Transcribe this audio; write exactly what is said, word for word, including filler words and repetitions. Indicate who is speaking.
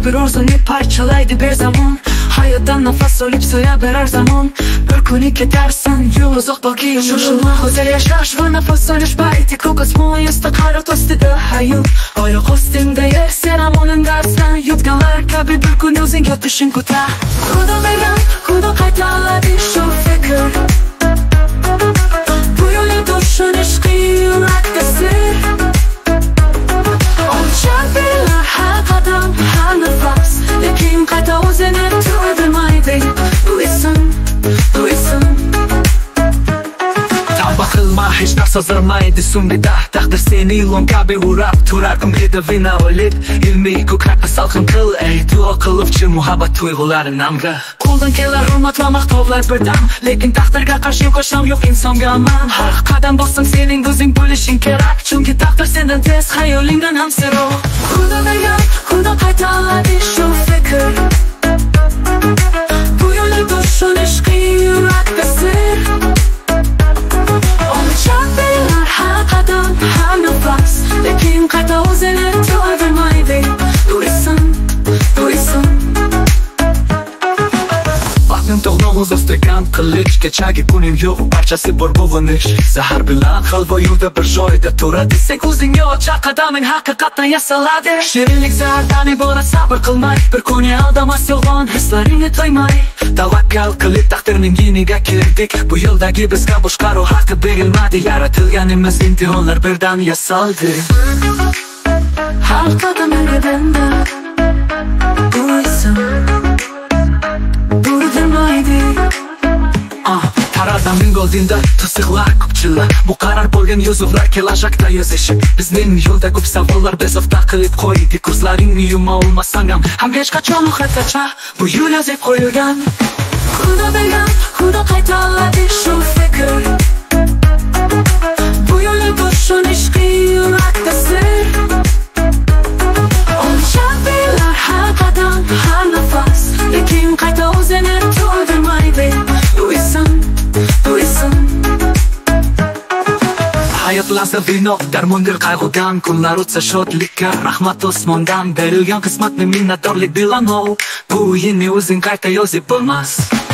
Speaker 1: bir orzuni parçalaydi bir zamon. Ҳаётдан нафас олиб so'ya berar zamon. Bir kuni ketarsan узоқ balki Шошилма ҳозир яшаш va naфас olish пайти осмон ёстиқ ҳаёт ostida ҳаёт. Oyoq ostingda yer sen amoningdasan. Yutganlar kabi bir kuni o'zing yotishing kutar. Xudo bergan xudo qaytaradi shu fikr. Bu yo'lni tushunish qiyin sir. Ўлчаб берилар har qadam har nafas. Lekin қайта o'zini tўldirmaydi. Listen, listen. Tavba qilma, hech narsa zirmaydi so'ngida. Taqdir seni ilon kabi urab turar umidi vina olib. Ilmiy ko'krakni salqin qil, ey duo qiluvchi muhabbat tuyg'ulari namga. Qo'ldan kelar hurmat va maqtovlar birdam. Lekin taqdirga qarshi yo'q qachon yo'q insonga aman. Har qadam bossang sening o'zing bo'lishing kerak. Chunki taqdir sendan tez, xayolingdan ham seroq. Xudo bergan, xudo qaytaradi shu fikr. Bu yo'lni tushunish qiyin sir. Ўлчаб берилар har qadam har nafas. Lekin қайта o'zini tўldirmaydi. Listen, listen. Vaqtim to'g'nog'iz ostigan qilich. Kechagi kunim yo'q, barchasi bor buvinish. Zahar bilan qalb yo'lda bir joyda turadi. Sen o'zingga ocha qadaming haqiqatdan yasaladi. Shirinlik zahardan iborat, sabr qilmay. Bir kuni aldamas yolg'on hislaringni to'ymay. Tavakkal qilib taqdirning iniga kirdik. Bu yo'ldagi bizga boshqaruv haqqi berilmadi. Yaratilganimiz imtihonlar birdan yasaldi. Har qadam yurganda bu ism tўldirmaydi. Ah, tarazam ming oldinda to'siqlar ko'pchilar. Muqarrar bo'lgan yozuvlar kelajakda yozishi. Bizning yo'lda ko'p savollar bezovta qilib qo'ydik. Ko'zlaringni yuma olmasang ham ham hech qachon uxlatgacha bu yo'l yozib qo'yilgan. Xudo bergan, xudo qaytaradi shu fikr. Bu yo'lni tushunish qiyin sir. Ўлчаб берилар har qadam har nafas. Lekin қайта o'zini tўldirmaydi. Listen, listen. Hayot lahza vino, darmondir qayg'udan. Kunlar o'tsa shodlikka, rahmat osmondan. Berilgan qismatni minnatdorlik bilan ol. Bu o'yinni o'zing qayta yozib bo'lmas.